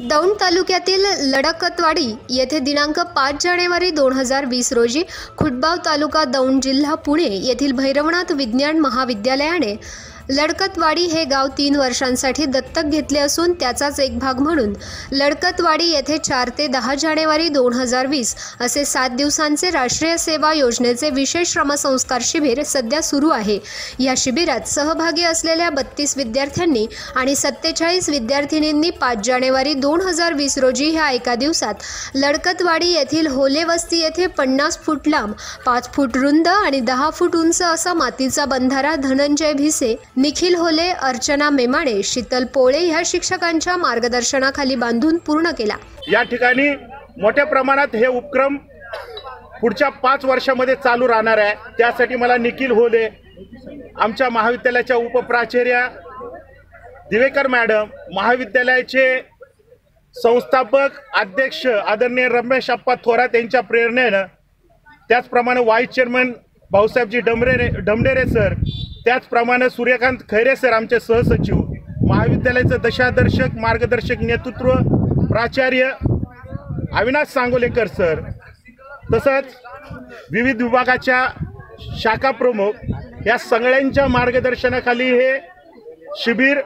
दौंड तालुक्यातील लडकतवाडी येथे दिनांक 5 जानेवारी 2020 रोजी खुटबाव तालुका दौंड जिल्हा पुणे येथील भैरवनाथ विज्ञान महाविद्यालयाने लडकतवाडी हे गाव 3 वर्षांसाठी दत्तक घेतले असून त्याचाच एक भाग म्हणून लडकतवाडी येथे 4 ते 10 जानेवारी 2020 असे 7 दिवसांचे राष्ट्रीय सेवा योजनेचे विशेष श्रमसंस्कार शिबिर सध्या सुरू आहे। या शिबिरात सहभागी असलेल्या 32 विद्यार्थ्यांनी आणि 47 विद्यार्थिनींनी 5 जानेवारी 2020 रोजी ह्या एका दिवसात लडकतवाडी येथील होले वस्ती येथे 50 फूट लांब, 5 फूट रुंद आणि 10 फूट उंच असा मातीचा बंधारा धनंजय भिसे, निखिल होले, अर्चना मेमाडे, शीतल पोळे ह्या शिक्षकांच्या मार्गदर्शनाखाली बांधून पूर्ण केला। या ठिकाणी मोठ्या प्रमाणात हे उपक्रम पुढच्या 5 वर्षांमध्ये चालू राहणार आहे। त्यासाठी मला निखिल होले, आमच्या महाविद्यालयाच्या उपप्राचार्य दिवेकर मॅडम, महाविद्यालयाचे संस्थापक अध्यक्ष आदरणीय रमेश अप्पा थोरात यांच्या प्रेरणेने, त्याचप्रमाणे vice chairman Bhausahebji Damdere sir, त्याचप्रमाणे सूर्यकांत खैरे सर आमचे सहसचिव, महाविद्यालयाचे दशादर्शक मार्गदर्शक नेतृत्व प्राचार्य अविनाश सांगोलेकर सर, तसंच विविध विभागाच्या शाखा प्रमुख या सगळ्यांच्या मार्गदर्शनाखाली हे शिबिर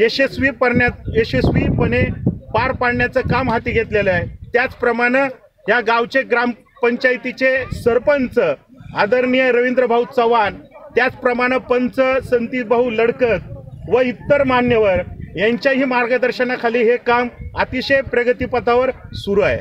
यशस्वीपणे पार पाडण्याचं काम हाती घेतलेलं आहे। त्याचप्रमाणे या गावचे ग्रामपंचायतीचे सरपंच आदरणीय रवींद्र भाऊ चव्हाण, त्याचप्रमाणे पंच संतीश भाऊ लडकत व इतर मान्यवर यांच्याही मार्गदर्शनाखाली हे काम अतिशय प्रगतीपथावर सुरू आहे।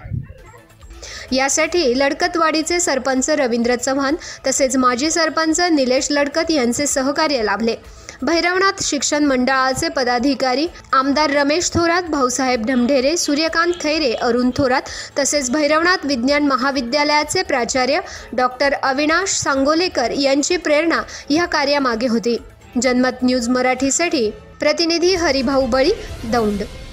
यासाठी लडकतवाडीचे सरपंच रवींद्र चव्हाण तसेच माजी सरपंच निलेश लडकत यांचे सहकार्य लाभले। भैरवनाथ शिक्षण मंडळाचे पदाधिकारी आमदार रमेश थोरात, भाऊसाहेब ढमढेरे, सूर्यकांत खैरे, अरुण थोरात तसेच भैरवनाथ विज्ञान महाविद्यालयाचे प्राचार्य डॉक्टर अविनाश सांगोलेकर यांची प्रेरणा या कार्यामागे होती। जनमत न्यूज मराठीसाठी प्रतिनिधी हरिभाऊ बळी, दौंड।